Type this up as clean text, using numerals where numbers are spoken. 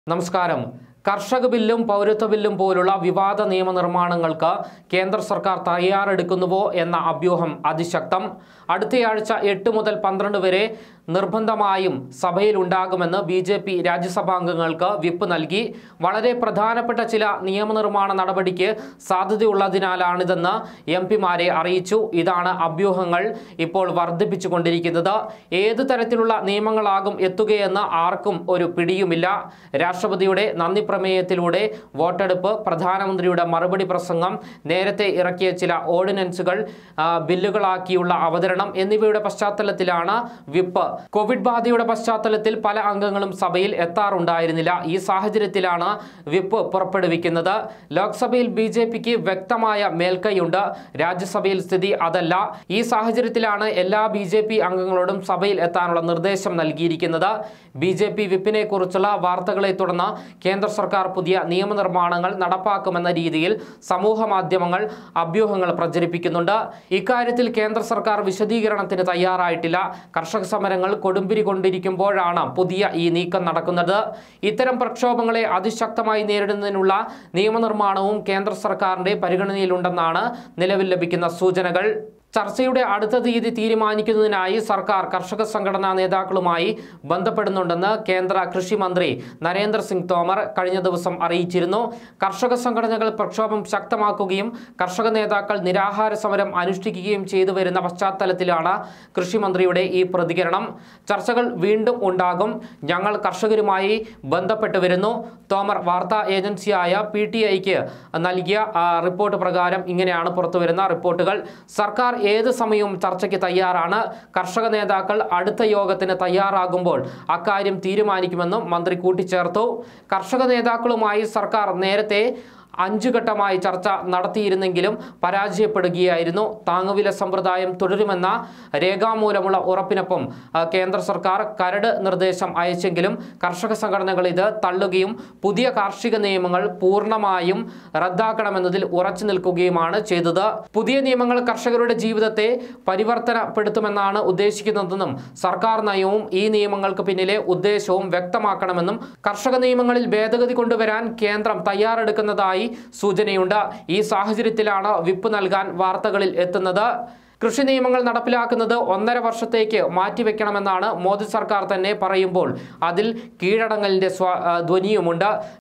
നമസ്കാരം. കർഷക ബില്ലും പൗരത്വ ബില്ലും പോലുള്ള വിവാദ നിയമനിർമ്മാണങ്ങൾക്ക് കേന്ദ്ര സർക്കാർ തയ്യാറെടുക്കുന്നുവോ എന്ന അഭ്യൂഹം അതിശക്തം. അടുത്തയാഴ്ച 8 മുതൽ 12 വരെ നിർബന്ധമായും സഭയിൽ ഉണ്ടാകുമെന്ന് ബിജെപി രാജ്യസഭാംഗങ്ങൾക്ക് വിപ്പ് നൽകി. വളരെ പ്രധാനപ്പെട്ട ചില നിയമനിർമ്മാണ നടപടിക്ക് സാധ്യതയുള്ളതിനാലാണിതെന്ന് എംപിമാരെ അറിയിച്ചു. ഇതാണ് അഭ്യൂഹങ്ങൾ ഇപ്പോൾ വർദ്ധിപ്പിച്ചുകൊണ്ടിരിക്കുന്നത്. ഏതു തരത്തിലുള്ള നിയമങ്ങളാകും എത്തുകയെന്ന് ആർക്കും ഒരു പിടിയുമില്ല. രാഷ്ട്രപതിയുടെ നന്ദി പ്രമേയത്തിലൂടെ വോട്ടെടുപ്പ്, പ്രധാനമന്ത്രിയുടെ മറുപടി പ്രസംഗം, നേരത്തെ ഇറക്കിയ ചില ഓർഡിനൻസുകൾ ബില്ലുകളാക്കിയുള്ള അവതരണം എന്നിവയുടെ പശ്ചാത്തലത്തിലാണ് വിപ്പ്. കോവിഡ് ബാധയുടെ പശ്ചാത്തലത്തിൽ പല അംഗങ്ങളും സഭയിൽ എത്താറുണ്ടായിരുന്നില്ല. ഈ സാഹചര്യത്തിലാണ് വിപ്പ് പുറപ്പെടുവിക്കുന്നത്. ലോക്സഭയിൽ ബിജെപിക്ക് വ്യക്തമായ മേൽക്കൈയുണ്ട്. രാജ്യസഭയിൽ സ്ഥിതി അതല്ല. ഈ സാഹചര്യത്തിലാണ് എല്ലാ ബിജെപി അംഗങ്ങളോടും സഭയിൽ എത്താനുള്ള നിർദ്ദേശം നൽകിയിരിക്കുന്നത്. ബിജെപി വിപ്പിനെ കുറിച്ചുള്ള വാർത്തകളെ തുടർന്ന് കേന്ദ്ര സർക്കാർ പുതിയ നിയമനിർമ്മാണങ്ങൾ നടപ്പാക്കുമെന്ന രീതിയിൽ സമൂഹ മാധ്യമങ്ങൾ അഭ്യൂഹങ്ങൾ പ്രചരിപ്പിക്കുന്നുണ്ട്. ഇക്കാര്യത്തിൽ കേന്ദ്ര സർക്കാർ വിശദീകരണത്തിന് തയ്യാറായിട്ടില്ല. കർഷക സമരങ്ങൾ കൊടുമ്പിരി കൊണ്ടിരിക്കുമ്പോഴാണ് പുതിയ ഈ നീക്കം നടക്കുന്നത്. ഇത്തരം പ്രക്ഷോഭങ്ങളെ അതിശക്തമായി നേരിടുന്നതിനുള്ള നിയമനിർമ്മാണവും കേന്ദ്ര സർക്കാരിന്റെ പരിഗണനയിലുണ്ടെന്നാണ് നിലവിൽ ലഭിക്കുന്ന സൂചനകൾ. ചർച്ചയുടെ അടുത്ത തീയതി തീരുമാനിക്കുന്നതിനായി സർക്കാർ കർഷക സംഘടനാ നേതാക്കളുമായി ബന്ധപ്പെടുന്നുണ്ടെന്ന് കേന്ദ്ര കൃഷി മന്ത്രി നരേന്ദ്ര സിംഗ് തോമർ കഴിഞ്ഞ ദിവസം അറിയിച്ചിരുന്നു. കർഷക സംഘടനകൾ പ്രക്ഷോഭം ശക്തമാക്കുകയും കർഷക നേതാക്കൾ നിരാഹാര സമരം അനുഷ്ഠിക്കുകയും ചെയ്തു വരുന്ന പശ്ചാത്തലത്തിലാണ് കൃഷിമന്ത്രിയുടെ ഈ പ്രതികരണം. ചർച്ചകൾ വീണ്ടും ഉണ്ടാകും. ഞങ്ങൾ കർഷകരുമായി ബന്ധപ്പെട്ടു വരുന്നു. തോമർ വാർത്താ ഏജൻസിയായ PTIക്ക് നൽകിയ റിപ്പോർട്ട് പ്രകാരം ഇങ്ങനെയാണ് പുറത്തുവരുന്ന റിപ്പോർട്ടുകൾ. സർക്കാർ ഏത് സമയവും ചർച്ചയ്ക്ക് തയ്യാറാണ്. കർഷക നേതാക്കൾ അടുത്ത യോഗത്തിന് തയ്യാറാകുമ്പോൾ അക്കാര്യം തീരുമാനിക്കുമെന്നും മന്ത്രി കൂട്ടിച്ചേർത്തു. കർഷക നേതാക്കളുമായി സർക്കാർ നേരത്തെ 5 ഘട്ടമായി ചർച്ച നടത്തിയിരുന്നെങ്കിലും പരാജയപ്പെടുകയായിരുന്നു. താങ്ങുവില സമ്പ്രദായം തുടരുമെന്ന രേഖാമൂലമുള്ള ഉറപ്പിനൊപ്പം കേന്ദ്ര സർക്കാർ കരട് നിർദ്ദേശം അയച്ചെങ്കിലും കർഷക സംഘടനകൾ ഇത് തള്ളുകയും പുതിയ കാർഷിക നിയമങ്ങൾ പൂർണ്ണമായും റദ്ദാക്കണമെന്നതിൽ ഉറച്ചു നിൽക്കുകയുമാണ് ചെയ്തത്. പുതിയ നിയമങ്ങൾ കർഷകരുടെ ജീവിതത്തെ പരിവർത്തനപ്പെടുത്തുമെന്നാണ് ഉദ്ദേശിക്കുന്നതെന്നും സർക്കാർ നയവും ഈ നിയമങ്ങൾക്ക് പിന്നിലെ ഉദ്ദേശവും വ്യക്തമാക്കണമെന്നും കർഷക നിയമങ്ങളിൽ ഭേദഗതി കൊണ്ടുവരാൻ കേന്ദ്രം തയ്യാറെടുക്കുന്നതായി സൂചനയുണ്ട്. ഈ സാഹചര്യത്തിലാണ് വിപ്പ് നൽകാൻ വാർത്തകളിൽ എത്തുന്നത്. കൃഷി നിയമങ്ങൾ നടപ്പിലാക്കുന്നത് 1.5 വർഷത്തേക്ക് മാറ്റിവെക്കണമെന്നാണ് മോദി സർക്കാർ തന്നെ പറയുമ്പോൾ അതിൽ കീഴടങ്ങലിന്റെ ധ്വനിയുമുണ്ട്.